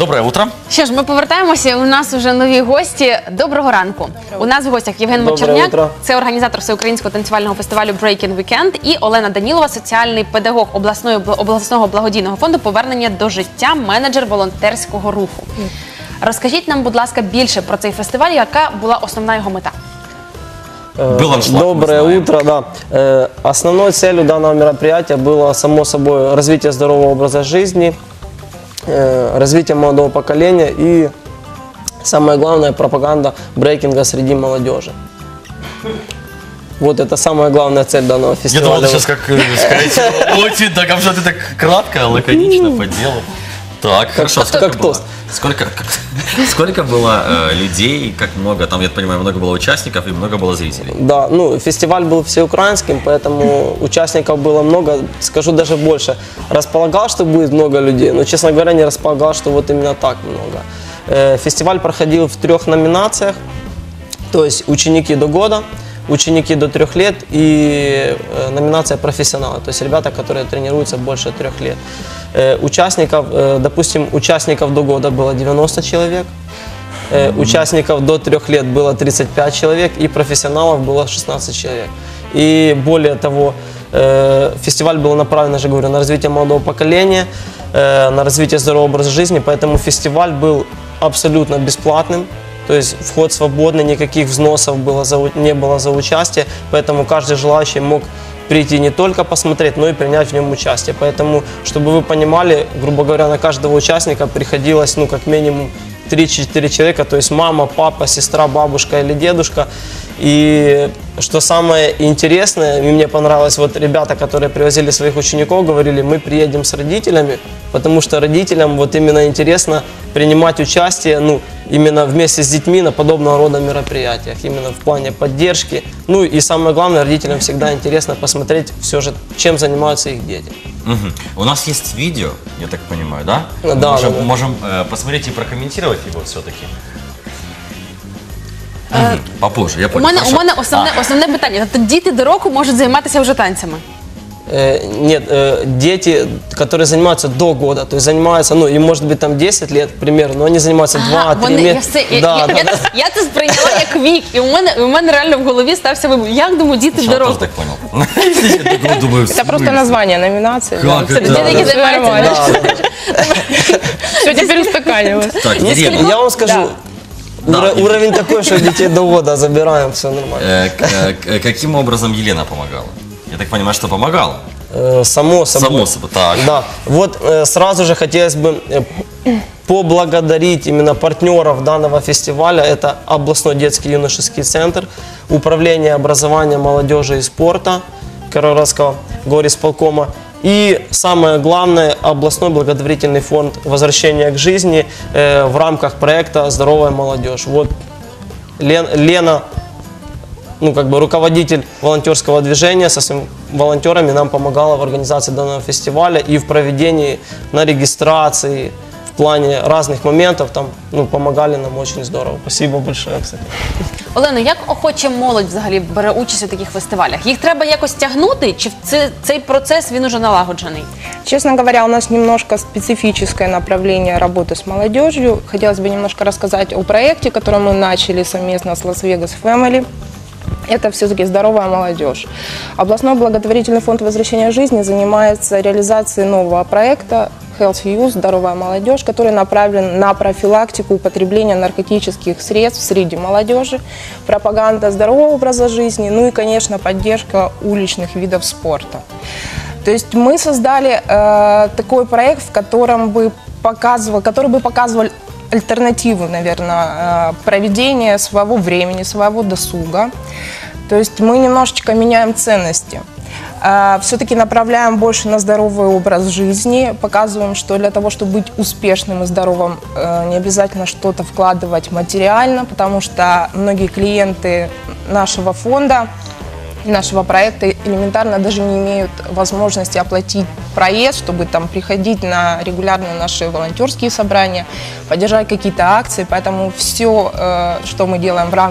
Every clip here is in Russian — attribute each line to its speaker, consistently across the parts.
Speaker 1: Доброе утро.
Speaker 2: Що ж, ми повертаємося, у нас вже нові гості. Доброго ранку. У нас в гостях Євген Мочерняк, це організатор всеукраїнського танцювального фестивалю Breaking Weekend, і Олена Данілова, соціальний педагог обласного благодійного фонду «Повернення до життя», менеджер волонтерського руху. Розкажіть нам, будь ласка, більше про цей фестиваль, яка була основна його мета?
Speaker 3: Доброе утро. Да. Основной целью данного мероприятия было, само собой, развитие здорового образа жизни, развитие молодого поколения и, самое главное, пропаганда брейкинга среди молодежи. Вот это самая главная цель данного фестиваля.
Speaker 1: Я думал, сейчас как сказать, очень, так, а что ты так кратко, лаконично по делу. Так, хорошо.
Speaker 4: Сколько было людей, как много, там, я понимаю, много было участников и много было зрителей?
Speaker 3: Да, ну, фестиваль был всеукраинским, поэтому участников было много, скажу даже больше. Располагал, что будет много людей, но, честно говоря, не располагал, что вот именно так много. Фестиваль проходил в 3 номинациях, то есть ученики до года, ученики до 3 лет и номинация профессионалы, то есть ребята, которые тренируются больше 3 лет. Участников, допустим, участников до года было 90 человек, участников до 3 лет было 35 человек и профессионалов было 16 человек. И более того, фестиваль был направлен, я же говорю, на развитие молодого поколения, на развитие здорового образа жизни, поэтому фестиваль был абсолютно бесплатным. То есть вход свободный, никаких взносов не было за участие, поэтому каждый желающий мог прийти не только посмотреть, но и принять в нем участие. Поэтому, чтобы вы понимали, грубо говоря, на каждого участника приходилось, ну, как минимум 3-4 человека, то есть мама, папа, сестра, бабушка или дедушка. И что самое интересное, и мне понравилось, вот ребята, которые привозили своих учеников, говорили, мы приедем с родителями, потому что родителям вот именно интересно принимать участие, ну, именно вместе с детьми на подобного рода мероприятиях, именно в плане поддержки. Ну и самое главное, родителям всегда интересно посмотреть все же, чем занимаются их дети.
Speaker 4: Угу. У нас есть видео, я так понимаю, да?
Speaker 3: Да,
Speaker 4: можем посмотреть и прокомментировать его все-таки. Попозже, я понял.
Speaker 2: У мене основне питання. Тобто діти до року можуть займатися вже танцями?
Speaker 3: Нет, дети, которые занимаются до года, то есть занимаются, ну, им может быть там 10 лет, к примеру, но они занимаются 2-3 месяца.
Speaker 2: Я це сприйняла як вік, і у мене реально в голові стався вибух. Як, думаю, діти до року?
Speaker 4: Я тоже так понял.
Speaker 5: Это просто название номинации.
Speaker 4: Как это?
Speaker 2: Діти, які займаються.
Speaker 5: Все теперь устаканилось.
Speaker 4: Так, Елена,
Speaker 3: Я вам скажу, уровень такой, что детей до года забираем, все нормально.
Speaker 4: каким образом Елена помогала? Я так понимаю, что помогала.
Speaker 3: Само собой.
Speaker 4: Само собой, так.
Speaker 3: Да. Вот сразу же хотелось бы поблагодарить именно партнеров данного фестиваля. Это областной детский юношеский центр, управление образования, молодежи и спорта Кировоградского горисполкома. И самое главное, областной благотворительный фонд «Возвращение к жизни» в рамках проекта «Здоровая молодежь». Вот Лена, ну, как бы руководитель волонтерского движения, со своими волонтерами нам помогала в организации данного фестиваля и в проведении, на регистрации, в плане разных моментов, там, ну, помогали нам очень здорово. Спасибо большое, кстати.
Speaker 2: Олено, як охоче молодь взагалі бере участь у таких фестивалях? Їх треба якось тягнути, чи цей процес, він уже налагоджений?
Speaker 5: Честно говоря, у нас немножко специфическое направление работы с молодежью. Хотелось бы немножко рассказать о проекте, который мы начали совместно с Las Vegas Family. Это все-таки здоровая молодежь. Областной благотворительный фонд «Возвращение жизни» занимается реализацией нового проекта Healthy Youth, здоровая молодежь, который направлен на профилактику употребления наркотических средств среди молодежи, пропаганда здорового образа жизни, ну и, конечно, поддержка уличных видов спорта. То есть мы создали такой проект, который бы показывал альтернативу, наверное, проведения своего времени, своего досуга. То есть мы немножечко меняем ценности. Все-таки направляем больше на здоровый образ жизни, показываем, что для того, чтобы быть успешным и здоровым, не обязательно что-то вкладывать материально, потому что многие клиенты нашего фонда, нашего проекта элементарно даже не имеют возможности оплатить проезд, чтобы там приходить на регулярные наши волонтерские собрания, поддержать какие-то акции. Поэтому все, что мы делаем в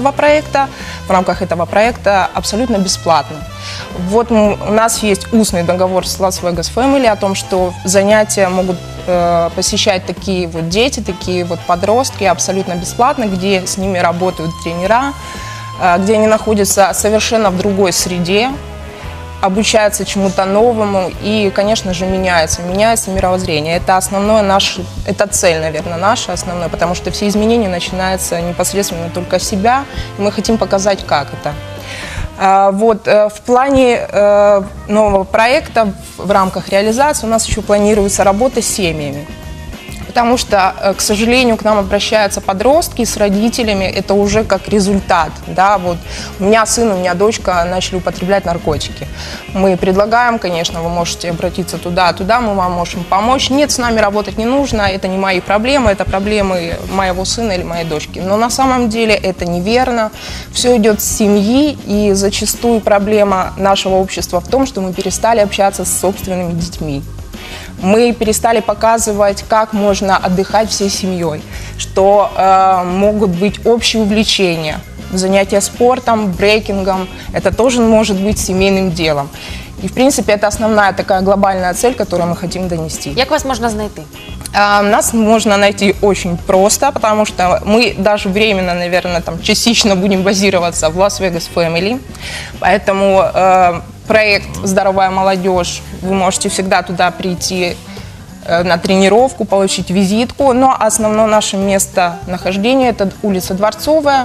Speaker 5: рамках этого проекта, абсолютно бесплатно. Вот у нас есть устный договор с Las Vegas Family о том, что занятия могут посещать такие вот дети, такие вот подростки абсолютно бесплатно, где с ними работают тренера, где они находятся совершенно в другой среде, обучаются чему-то новому и, конечно же, меняется мировоззрение. Это основное это цель, наверное, наша основная, потому что все изменения начинаются непосредственно только с себя, и мы хотим показать, как это. Вот, в плане нового проекта, в рамках реализации у нас еще планируется работа с семьями. Потому что, к сожалению, к нам обращаются подростки с родителями, это уже как результат. Да? Вот у меня сын, у меня дочка начали употреблять наркотики. Мы предлагаем, конечно, вы можете обратиться туда, мы вам можем помочь. Нет, с нами работать не нужно, это не мои проблемы, это проблемы моего сына или моей дочки. Но на самом деле это неверно. Все идет с семьи, и зачастую проблема нашего общества в том, что мы перестали общаться с собственными детьми. Мы перестали показывать, как можно отдыхать всей семьей, что могут быть общие увлечения, занятия спортом, брейкингом, это тоже может быть семейным делом. И, в принципе, это основная такая глобальная цель, которую мы хотим донести.
Speaker 2: Як вас можна знайти?
Speaker 5: Нас можно найти очень просто, потому что мы даже временно, наверное, там частично будем базироваться в Las-Vegas Family, поэтому проект «Здоровая молодежь», вы можете всегда туда прийти на тренировку, получить визитку, но основное наше местонахождение – это улица Дворцовая,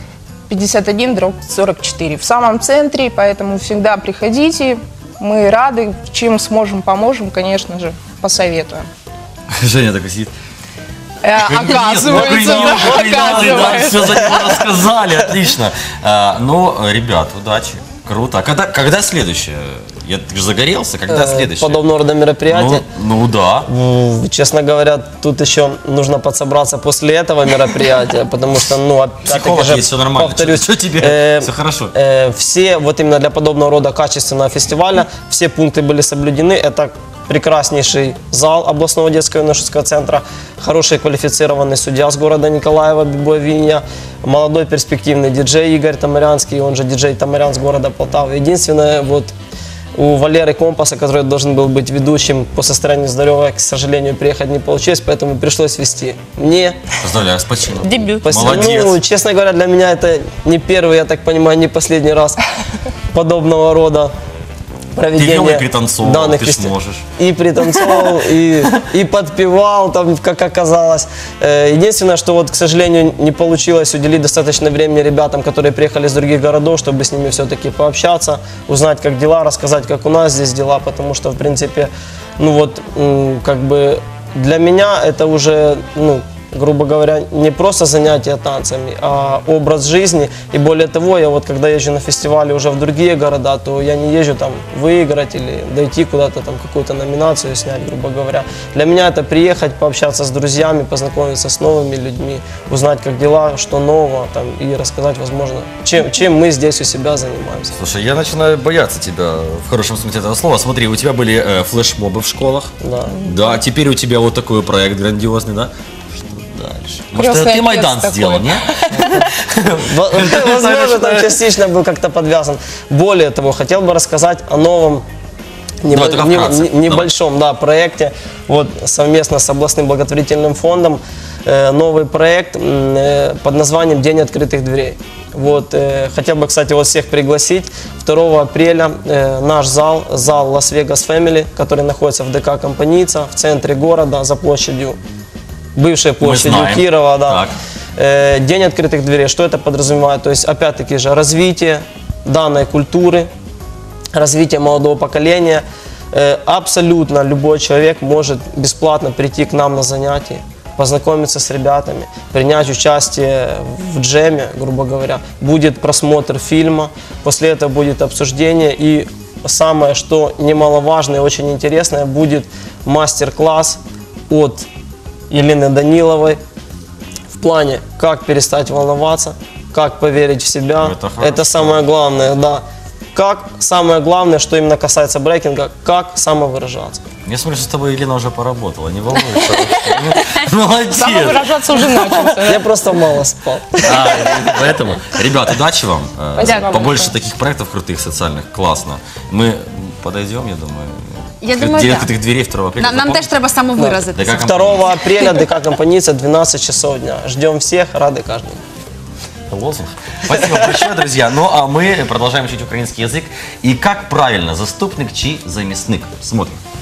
Speaker 5: 51/44, в самом центре, поэтому всегда приходите, мы рады, чем сможем, поможем, конечно же, посоветуем.
Speaker 4: Женя такой сидит.
Speaker 5: Оказывается,
Speaker 4: Все за него рассказали, отлично. Ну, ребят, удачи. Круто. А когда следующее? Ты же загорелся, когда следующее?
Speaker 3: Подобного рода мероприятия.
Speaker 4: Ну да.
Speaker 3: Честно говоря, тут еще нужно подсобраться после этого мероприятия, потому что,
Speaker 4: психолог есть, все нормально.
Speaker 3: Повторюсь,
Speaker 4: что тебе? Все хорошо.
Speaker 3: Все, вот именно для подобного рода качественного фестиваля, все пункты были соблюдены. Это прекраснейший зал областного детского юношеского центра, хороший квалифицированный судья с города Николаева, Бибуавинья, молодой перспективный диджей Игорь Тамарянский, он же диджей Тамарян с города Полтавы. Единственное, вот у Валеры Компаса, который должен был быть ведущим, по состоянию здоровья, к сожалению, приехать не получилось, поэтому пришлось вести мне.
Speaker 4: Поздравляю, спасибо.
Speaker 5: Дебют.
Speaker 4: Молодец.
Speaker 3: Ну, честно говоря, для меня это не первый, я так понимаю, не последний раз подобного рода проведение.
Speaker 4: Ты вел и пританцовывал,
Speaker 3: данных
Speaker 4: ты сможешь.
Speaker 3: И пританцовывал, и подпевал, там, как оказалось. Единственное, что вот, к сожалению, не получилось уделить достаточно времени ребятам, которые приехали из других городов, чтобы с ними все-таки пообщаться, узнать, как дела, рассказать, как у нас здесь дела, потому что, в принципе, как бы для меня это уже, грубо говоря, не просто занятия танцами, а образ жизни. И более того, я вот когда езжу на фестивали уже в другие города, то я не езжу там выиграть или дойти куда-то там какую-то номинацию снять, грубо говоря. Для меня это приехать, пообщаться с друзьями, познакомиться с новыми людьми, узнать, как дела, что нового, там, и рассказать, возможно, чем мы здесь у себя занимаемся.
Speaker 4: Слушай, я начинаю бояться тебя в хорошем смысле этого слова. Смотри, у тебя были флешмобы в школах.
Speaker 3: Да.
Speaker 4: Да, теперь у тебя вот такой проект грандиозный, да? Дальше. Может,
Speaker 5: Крестный
Speaker 4: ты Майдан
Speaker 5: отец
Speaker 4: сделал,
Speaker 5: такой.
Speaker 4: нет?
Speaker 3: Возможно, там частично был как-то подвязан. Более того, хотел бы рассказать о новом
Speaker 4: Давай, только вкратце.
Speaker 3: небольшом проекте вот, совместно с областным благотворительным фондом. Новый проект под названием «День открытых дверей». Вот, хотел бы, кстати, вот всех пригласить. 2 апреля наш зал Las-Vegas Family, который находится в ДК «Компаница» в центре города за площадью, бывшей площадью Кирова. Да. День открытых дверей. Что это подразумевает? То есть, опять-таки же, развитие данной культуры, развитие молодого поколения. Абсолютно любой человек может бесплатно прийти к нам на занятия, познакомиться с ребятами, принять участие в джеме, грубо говоря. Будет просмотр фильма, после этого будет обсуждение. И самое, что немаловажное и очень интересное, будет мастер-класс от Елены Даниловой в плане, как перестать волноваться, как поверить в себя. Это самое главное, да. Как самое главное, что именно касается брейкинга, как самовыражаться.
Speaker 4: Я смотрю, что с тобой Елена уже поработала, не волнуйся. Молодец.
Speaker 5: Самовыражаться уже начался.
Speaker 3: Я просто мало спал.
Speaker 4: Поэтому, ребят, удачи вам.
Speaker 5: Спасибо
Speaker 4: Побольше
Speaker 5: большое.
Speaker 4: таких проектов крутых, социальных, классно. Мы подойдем, я думаю.
Speaker 2: Я думаю,
Speaker 4: День
Speaker 2: так.
Speaker 4: открытых дверей 2 апреля.
Speaker 2: Нам теж треба самовиразитися.
Speaker 4: Да как
Speaker 3: 2 апреля ДК Компаница, 12 часов дня. Ждем всех, рады каждому.
Speaker 4: лозунг. Спасибо большое, друзья. Ну, а мы продолжаем учить украинский язык. И как правильно, заступник чи заместник? Смотрим.